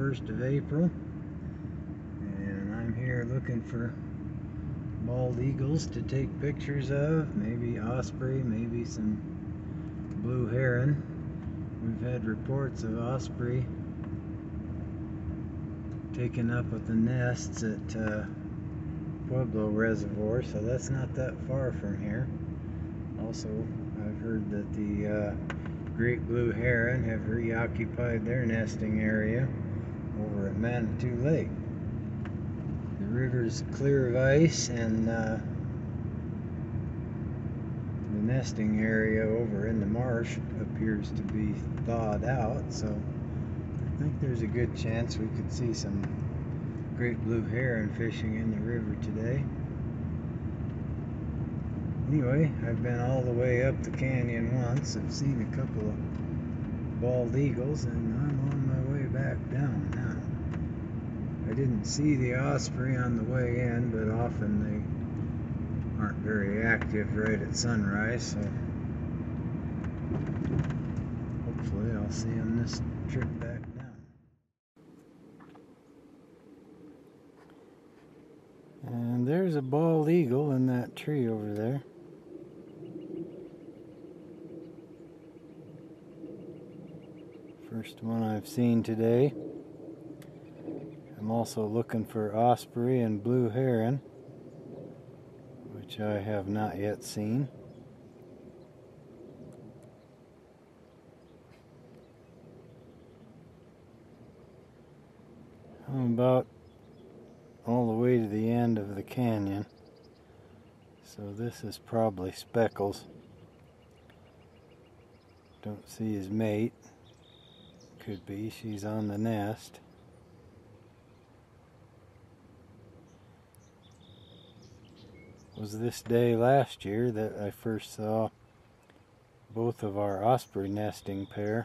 1st of April, and I'm here looking for bald eagles to take pictures of, maybe osprey, maybe some blue heron. We've had reports of osprey taken up with the nests at Pueblo Reservoir, so that's not that far from here. Also, I've heard that the great blue heron have reoccupied their nesting area over at Manitou Lake. The river's clear of ice, and the nesting area over in the marsh appears to be thawed out, so I think there's a good chance we could see some great blue heron fishing in the river today. Anyway, I've been all the way up the canyon once. I've seen a couple of bald eagles, and I'm on my way back down now. I didn't see the osprey on the way in, but often they aren't very active right at sunrise, so hopefully I'll see them this trip back down. And there's a bald eagle in that tree over there. First one I've seen today. I'm also looking for osprey and blue heron, which I have not yet seen. I'm about all the way to the end of the canyon, so this is probably Speckles. Don't see his mate. Could be, she's on the nest. It was this day last year that I first saw both of our osprey nesting pair,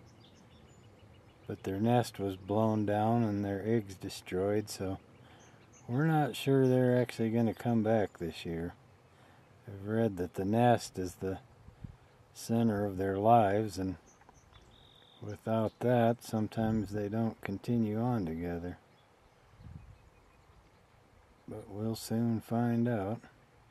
but their nest was blown down and their eggs destroyed, so we're not sure they're actually going to come back this year. I've read that the nest is the center of their lives, and without that, sometimes they don't continue on together. But we'll soon find out.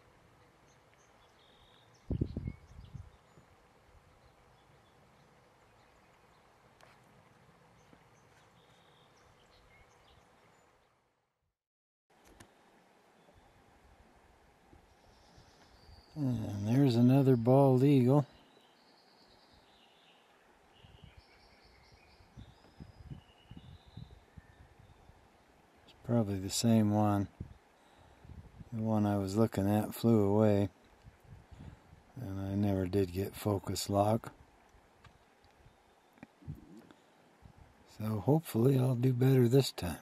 And there's another bald eagle. It's probably the same one. The one I was looking at flew away, and I never did get focus lock. So hopefully I'll do better this time.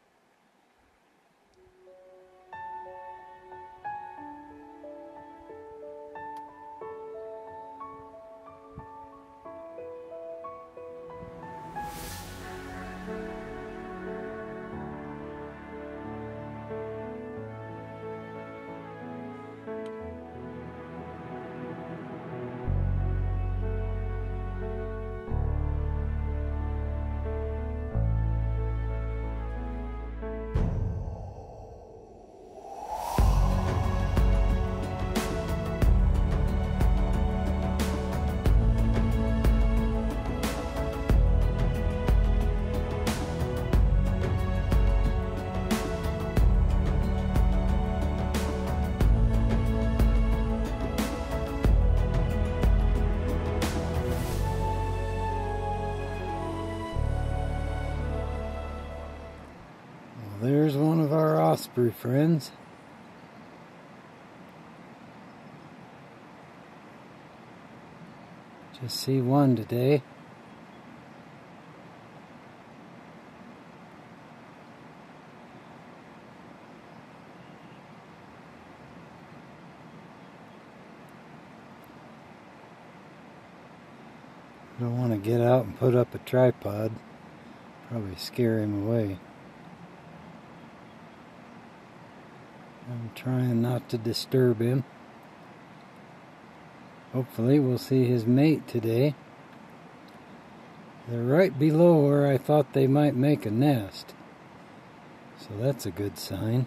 There's one of our osprey friends. Just see one today. Don't want to get out and put up a tripod. Probably scare him away. I'm trying not to disturb him. Hopefully we'll see his mate today. They're right below where I thought they might make a nest. So that's a good sign.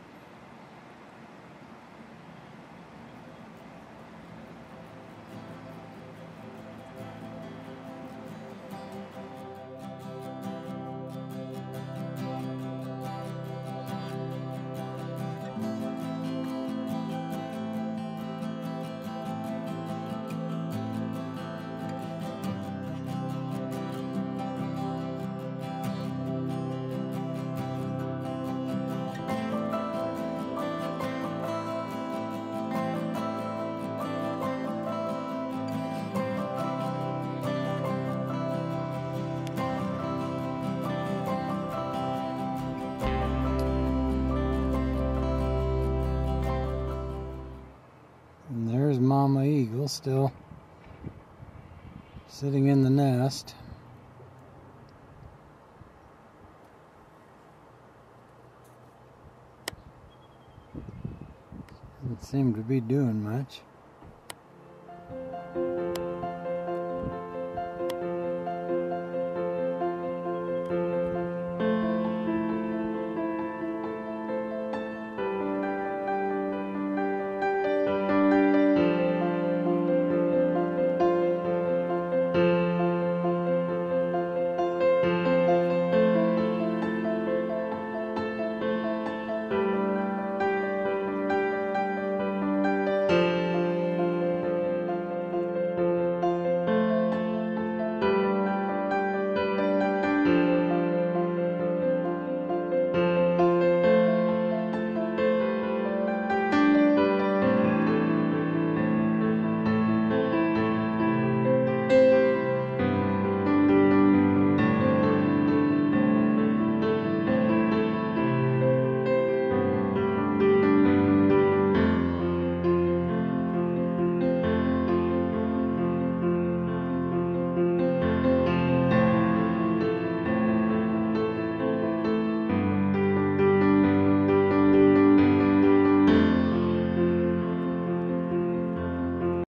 And there's Mama Eagle still sitting in the nest. Doesn't seem to be doing much.